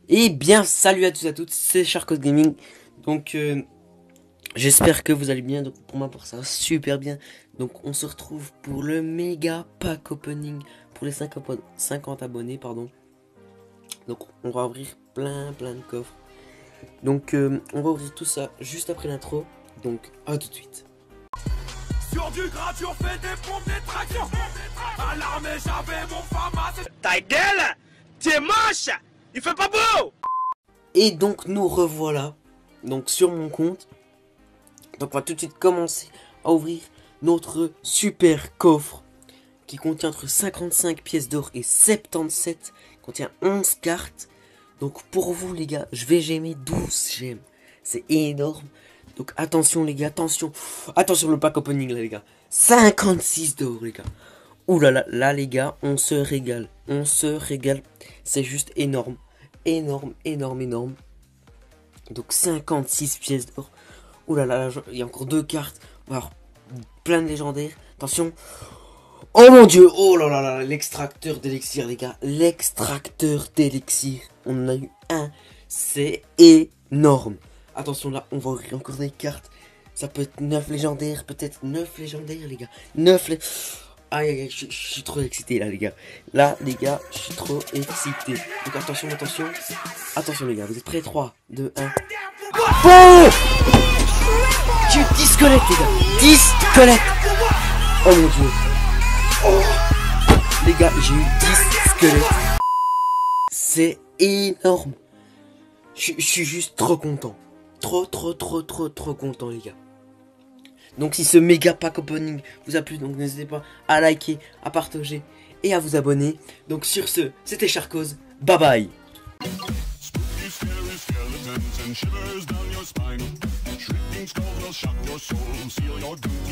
Et bien, salut à tous et à toutes, c'est Sharkos Gaming. Donc, j'espère que vous allez bien. Donc, pour moi, pour ça, super bien. Donc, on se retrouve pour le méga pack opening pour les 50 abonnés, pardon. Donc, on va ouvrir plein de coffres. Donc, on va ouvrir tout ça juste après l'intro. Donc, à tout de suite. Sur du gratuit, on fait des pompes, des tractions. À l'armée, j'avais mon famas. Ta gueule, t'es moche, il fait pas beau. Et donc, nous revoilà. Donc, sur mon compte. Donc, on va tout de suite commencer à ouvrir notre super coffre qui contient entre 55 pièces d'or et 77. Contient 11 cartes. Donc, pour vous, les gars, je vais gemmer 12 gemmes. C'est énorme. Donc, attention, les gars, attention. Attention, le pack opening, là, les gars. 56 d'or, les gars. Ouh là là, là, les gars, on se régale. On se régale. C'est juste énorme. Énorme. Donc, 56 pièces d'or. Ouh là là, il y a encore 2 cartes. Alors, plein de légendaires. Attention. Oh mon dieu. Oh là là là, l'extracteur d'élixir, les gars. L'extracteur d'élixir. On en a eu un. C'est énorme. Attention, là, on va ouvrir encore des cartes. Ça peut être 9 légendaires. Peut-être 9 légendaires, les gars. 9 légendaires. Aïe aïe aïe, je suis trop excité là, les gars. Là, les gars, je suis trop excité. Donc, attention. Attention, les gars. Vous êtes prêts? 3, 2, 1. Oh! J'ai eu 10 squelettes, les gars. 10 squelettes. Oh mon dieu. Oh. Les gars, j'ai eu 10 squelettes. C'est énorme. Je suis juste trop content. Trop content, les gars. Donc si ce méga pack opening vous a plu, donc n'hésitez pas à liker, à partager et à vous abonner. Donc sur ce, c'était Sharkos. Bye bye. And shivers down your spine. Shrieking skulls will shock your soul, seal your doom.